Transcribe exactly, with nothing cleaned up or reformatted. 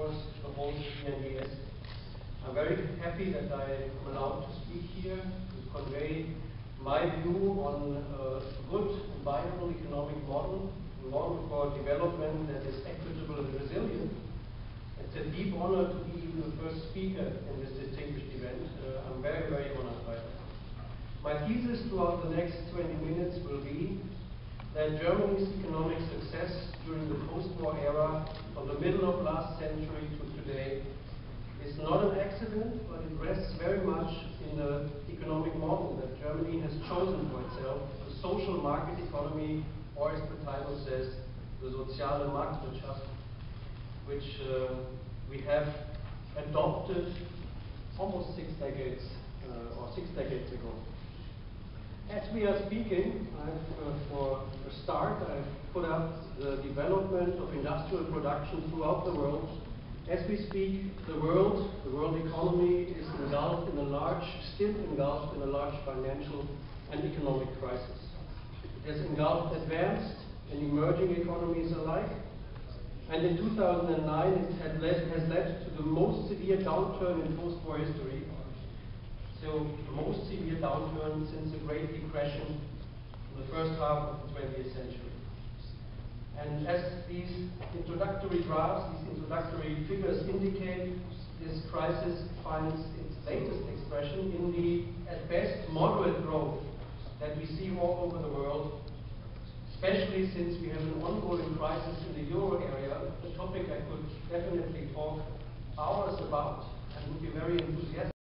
course, the whole B N D S. I'm very happy that I am allowed to speak here to convey my view on a good and viable economic model, a model for development that is equitable and resilient. It's a deep honor to be the first speaker in this distinguished event. Uh, I'm very, very honored by that. My thesis throughout the next twenty minutes will be that Germany's economic success during the post-war era, from the middle of last century to today, is not an accident, but it rests very much in the economic model that Germany has chosen for itself, the social market economy, or as the title says, the soziale Marktwirtschaft, which uh, we have adopted almost six decades, uh, or six decades ago. As we are speaking, I've, uh, for a start, I've put up the development of industrial production throughout the world. As we speak, the world, the world economy is engulfed in a large, still engulfed in a large financial and economic crisis. It has engulfed advanced and emerging economies alike. And in two thousand nine, it had led, has led to the most severe downturn in post-war history. So the most severe downturn since the Great Depression in the first half of the twentieth century. And as these introductory graphs, these introductory figures indicate, this crisis finds its latest expression in the, at best, moderate growth that we see all over the world, especially since we have an ongoing crisis in the euro area, a topic I could definitely talk hours about and would be very enthusiastic